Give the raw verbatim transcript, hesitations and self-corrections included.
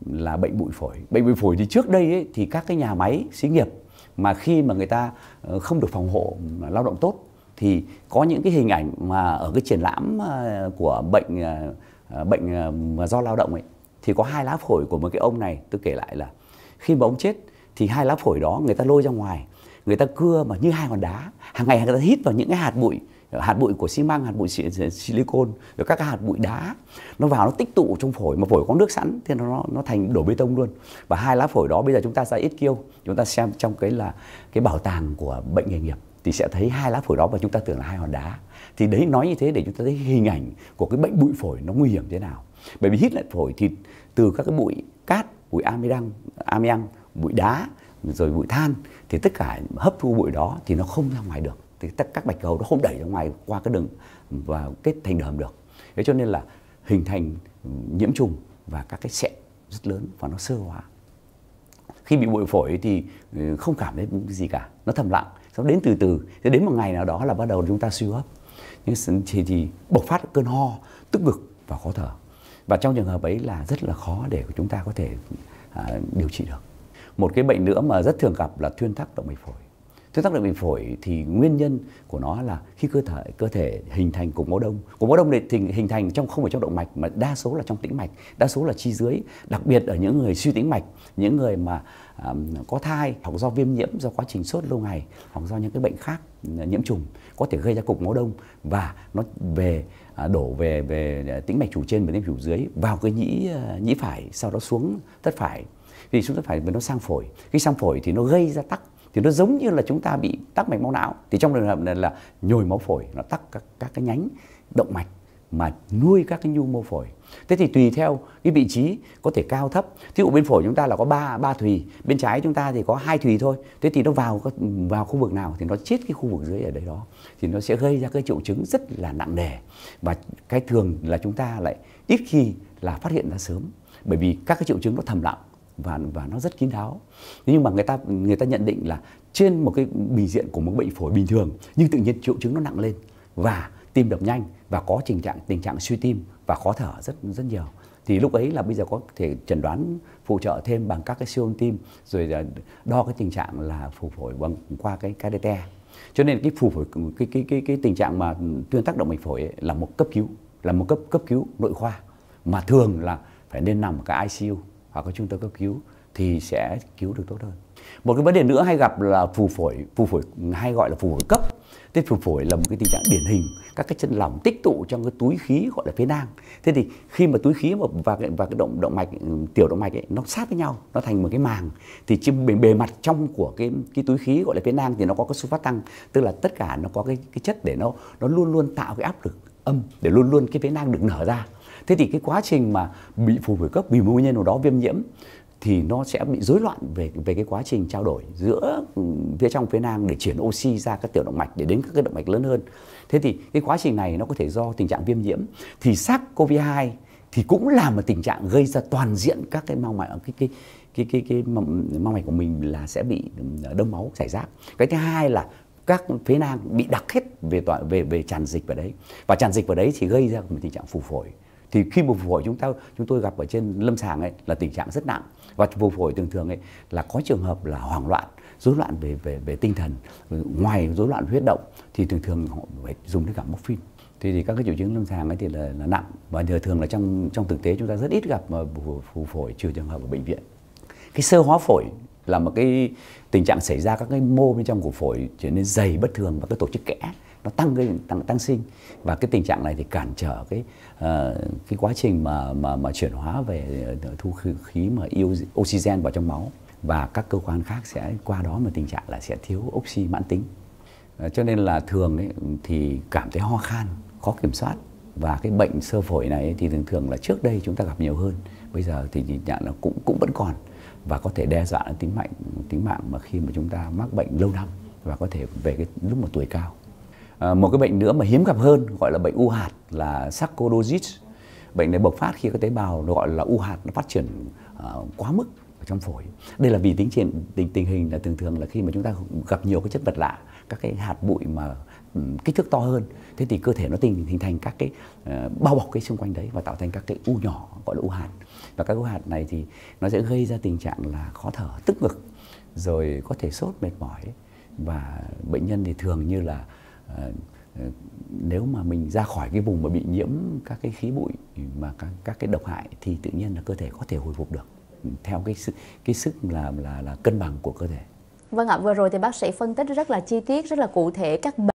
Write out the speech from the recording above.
là bệnh bụi phổi. Bệnh bụi phổi thì trước đây ấy, thì các cái nhà máy xí nghiệp mà khi mà người ta không được phòng hộ lao động tốt thì có những cái hình ảnh mà ở cái triển lãm của bệnh bệnh do lao động ấy thì có hai lá phổi của một cái ông này. Tôi kể lại là khi mà ông chết thì hai lá phổi đó người ta lôi ra ngoài, người ta cưa mà như hai hòn đá, hàng ngày người ta hít vào những cái hạt bụi, hạt bụi của xi măng, hạt bụi silicon, rồi các cái hạt bụi đá nó vào nó tích tụ trong phổi, mà phổi có nước sẵn thì nó nó thành đổ bê tông luôn. Và hai lá phổi đó bây giờ chúng ta ra ít kiêu, chúng ta xem trong cái là cái bảo tàng của bệnh nghề nghiệp thì sẽ thấy hai lá phổi đó và chúng ta tưởng là hai hòn đá. Thì đấy, nói như thế để chúng ta thấy hình ảnh của cái bệnh bụi phổi nó nguy hiểm thế nào. Bởi vì hít lại phổi thì từ các cái bụi cát, bụi amiang, amiang, bụi đá, rồi bụi than thì tất cả hấp thu bụi đó thì nó không ra ngoài được. Thì tất các bạch cầu nó không đẩy ra ngoài qua cái đường và kết thành đờm được. Thế cho nên là hình thành nhiễm trùng và các cái sẹo rất lớn và nó sơ hóa. Khi bị bụi phổi thì không cảm thấy gì cả, nó thầm lặng. Sau đến từ từ, đến một ngày nào đó là bắt đầu chúng ta suy hô hấp. Nhưng thì, thì bộc phát cơn ho, tức ngực và khó thở. Và trong trường hợp ấy là rất là khó để chúng ta có thể à, điều trị được. Một cái bệnh nữa mà rất thường gặp là thuyên tắc động mạch phổi. Thuyên tắc động mạch phổi thì nguyên nhân của nó là khi cơ thể cơ thể hình thành cục máu đông. Cục máu đông thì hình thành trong không phải trong động mạch mà đa số là trong tĩnh mạch, đa số là chi dưới, đặc biệt ở những người suy tĩnh mạch, những người mà à, có thai hoặc do viêm nhiễm do quá trình sốt lâu ngày hoặc do những cái bệnh khác nhiễm trùng có thể gây ra cục máu đông và nó về à, đổ về về tĩnh mạch chủ trên và tĩnh mạch chủ dưới vào cái nhĩ nhĩ phải, sau đó xuống thất phải. Vì xuống thất phải nó sang phổi, khi sang phổi thì nó gây ra tắc, thì nó giống như là chúng ta bị tắc mạch máu não. Thì trong trường hợp này là nhồi máu phổi, nó tắc các, các cái nhánh động mạch mà nuôi các cái nhu mô phổi. Thế thì tùy theo cái vị trí có thể cao thấp. Thí dụ bên phổi chúng ta là có ba ba thùy, bên trái chúng ta thì có hai thùy thôi. Thế thì nó vào vào khu vực nào thì nó chết cái khu vực dưới ở đấy đó, thì nó sẽ gây ra cái triệu chứng rất là nặng nề. Và cái thường là chúng ta lại ít khi là phát hiện ra sớm, bởi vì các cái triệu chứng nó thầm lặng và và nó rất kín đáo. Nhưng mà người ta người ta nhận định là trên một cái bình diện của một bệnh phổi bình thường nhưng tự nhiên triệu chứng nó nặng lên và tim đập nhanh và có tình trạng tình trạng suy tim và khó thở rất rất nhiều. Thì lúc ấy là bây giờ có thể chẩn đoán phụ trợ thêm bằng các cái siêu âm tim, rồi đo cái tình trạng là phù phổi bằng qua cái ca đê tê. Cho nên cái phù phổi cái cái cái cái tình trạng mà thuyên tắc động mạch phổi ấy là một cấp cứu, là một cấp cấp cứu nội khoa mà thường là phải nên nằm ở cái i xê u hoặc cái trung tâm cấp cứu thì sẽ cứu được tốt hơn. Một cái vấn đề nữa hay gặp là phù phổi, phù phổi hay gọi là phù phổi cấp. Thế phù phổi là một cái tình trạng điển hình các cái chân lỏng tích tụ trong cái túi khí gọi là phế nang. Thế thì khi mà túi khí và cái, và cái động động mạch, tiểu động mạch ấy, nó sát với nhau, nó thành một cái màng, thì trên bề, bề mặt trong của cái cái túi khí gọi là phế nang thì nó có cái xuất phát tăng, tức là tất cả nó có cái cái chất để nó nó luôn luôn tạo cái áp lực âm để luôn luôn cái phế nang được nở ra. Thế thì cái quá trình mà bị phù phổi cấp vì một nguyên nhân nào đó viêm nhiễm thì nó sẽ bị rối loạn về về cái quá trình trao đổi giữa phía trong phế nang để chuyển oxy ra các tiểu động mạch để đến các cái động mạch lớn hơn. Thế thì cái quá trình này nó có thể do tình trạng viêm nhiễm. Thì SARS-xê o vê hai thì cũng là một tình trạng gây ra toàn diện các cái mao mạch, cái cái cái cái cái mao mạch của mình là sẽ bị đông máu rải rác. Cái thứ hai là các phế nang bị đặc hết về toàn về về tràn dịch vào đấy, và tràn dịch vào đấy thì gây ra một tình trạng phù phổi. Thì khi phù phổi chúng ta chúng tôi gặp ở trên lâm sàng ấy là tình trạng rất nặng, và phù phổi thường thường ấy là có trường hợp là hoảng loạn, rối loạn về về về tinh thần, ngoài rối loạn huyết động thì thường thường họ phải dùng đến cả morphine. Thì, thì các cái triệu chứng lâm sàng ấy thì là, là nặng, và thường là trong trong thực tế chúng ta rất ít gặp mà phù phổi, trừ trường hợp ở bệnh viện. Cái sơ hóa phổi là một cái tình trạng xảy ra các cái mô bên trong của phổi trở nên dày bất thường và cái tổ chức kẽ nó tăng cái tăng tăng sinh, và cái tình trạng này thì cản trở cái uh, cái quá trình mà mà mà chuyển hóa về thu khí mà oxygen vào trong máu, và các cơ quan khác sẽ qua đó mà tình trạng là sẽ thiếu oxy mãn tính. Uh, cho nên là thường ấy, thì cảm thấy ho khan, khó kiểm soát, và cái bệnh xơ phổi này ấy, thì thường thường là trước đây chúng ta gặp nhiều hơn, bây giờ thì tình trạng là cũng cũng vẫn còn và có thể đe dọa đến tính mạng tính mạng mà khi mà chúng ta mắc bệnh lâu năm và có thể về cái lúc mà tuổi cao. À, một cái bệnh nữa mà hiếm gặp hơn gọi là bệnh u hạt là sarcoidosis. Bệnh này bộc phát khi các tế bào gọi là u hạt nó phát triển uh, quá mức ở trong phổi. Đây là vì tính trên tình tình hình là thường thường là khi mà chúng ta gặp nhiều cái chất vật lạ, các cái hạt bụi mà kích thước to hơn, thế thì cơ thể nó tình hình thành các cái uh, bao bọc cái xung quanh đấy và tạo thành các cái u nhỏ gọi là u hạt. Và các u hạt này thì nó sẽ gây ra tình trạng là khó thở, tức ngực, rồi có thể sốt, mệt mỏi. Và bệnh nhân thì thường như là uh, uh, nếu mà mình ra khỏi cái vùng mà bị nhiễm các cái khí bụi mà các, các cái độc hại thì tự nhiên là cơ thể có thể hồi phục được theo cái sức cái sức là là là cân bằng của cơ thể. Vâng ạ, vừa rồi thì bác sĩ phân tích rất là chi tiết, rất là cụ thể các bệnh